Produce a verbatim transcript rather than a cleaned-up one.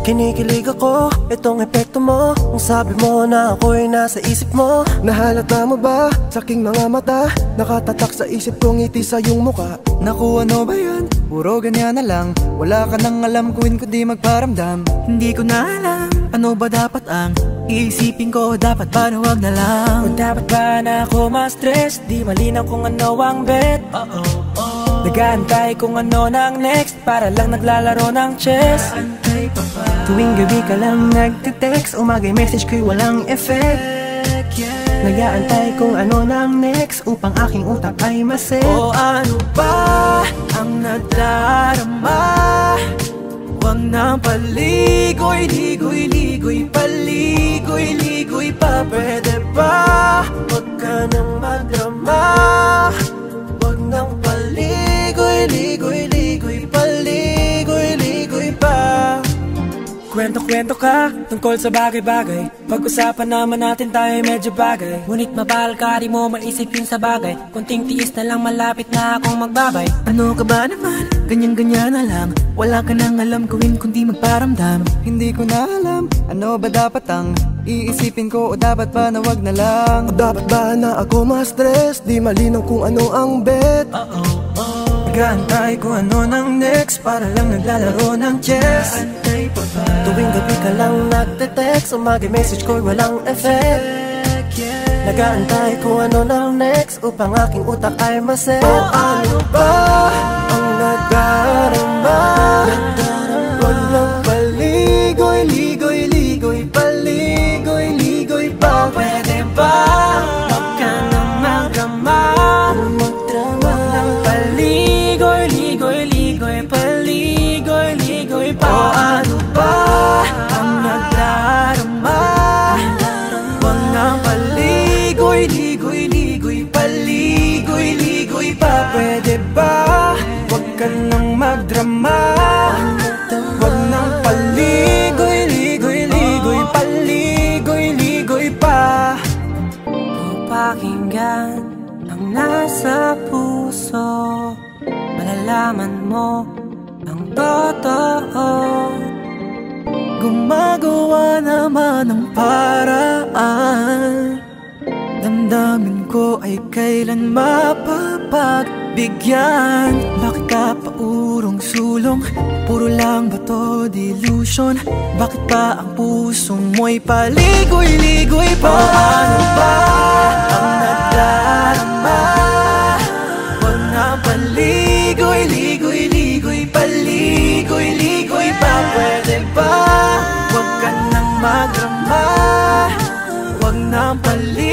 Kinikilig ako, itong epekto mo. Kung sabi mo na ako'y nasa isip mo. Nahalata mo ba sa aking mga mata? Nakatatak sa isip kong ngiti sa iyong muka. Naku, ano ba yan? Puro ganyan na lang. Wala ka nang alam kung kundi magparamdam. Hindi ko na alam, ano ba dapat ang iisipin ko? Dapat ba na wag na lang? O dapat ba na ako ma-stress? Di malinaw kung ano ang bet. uh -oh, oh. Nag-aantay kung ano nang next. Para lang naglalaro ng chess. Tuwing gabi ka lang nagte-text. Umagay message ko'y walang effect. Nag-aantay kung ano nang next. Upang aking utak ay maset. O ano ba ang nadarama? Huwag nang paligoy, ligoy, ligoy, paligoy, ligoy pa. Pwede ba? Huwag ka nang madrama. Huwag nang paligoy, ligoy, ligoy, paligoy, ligoy pa. Kwento-kwento ka tungkol sa bagay-bagay. Pag-usapan naman natin tayo medyo bagay. Ngunit mabahal ka, di mo maisip yun sa bagay. Kunting tiis na lang, malapit na akong magbabay. Ano ka ba naman? Ganyan-ganyan na lang. Wala ka nang alam gawin kundi magparamdam. Hindi ko na alam, ano ba dapat ang iisipin ko? O dapat ba na wag na lang? O dapat ba na ako ma-stress? Di malinaw kung ano ang bet. uh -oh, oh. Nag-aantay kung ano nang next. Para lang naglalaro ng chess. Tuwing gabi ka lang nagte-text. Umagay message ko'y walang effect. Nag-aantay kung ano nang next. Upang aking utak ay maset. O ano ba ang nadarama? Huwag nang paligoy, ligoy, ligoy, paligoy, ligoy pa. Pwede ba? Huwag ka nang magrama. Huwag nang paligoy, ligoy, ligoy, paligoy, ligoy pa. O ano ba ang nadarama? Huwag nang paligoy, ligoy, ligoy, paligoy, ligoy pa. Pwede ba? Huwag ka nang magdrama. Huwag nang paligoy, ligoy, ligoy, paligoy, ligoy pa. Pakinggan ang nasa puso. Malalaman mo ang totoo. Gumagawa naman ng paraan. Damdamin ko ay kailan mapapagbigyan. Bakit ka pa urong sulong? Puro lang ba to delusion? Bakit pa ang puso mo'y paligoy-ligoy pa? O ano ba ang nadarama? Huwag na paligoy-ligoy-ligoy, paligoy-ligoy pa. Pwede ba? Huwag ka nang magrama. Huwag na paligoy